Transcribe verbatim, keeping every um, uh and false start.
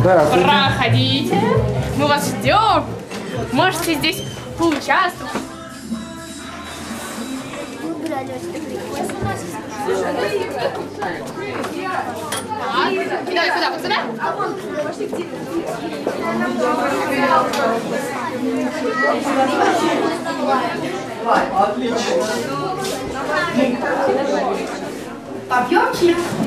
Здравствуйте. Проходите. Мы вас ждем. Можете здесь поучаствовать. Так, кидай сюда, вот сюда. Отлично. Попьем чай?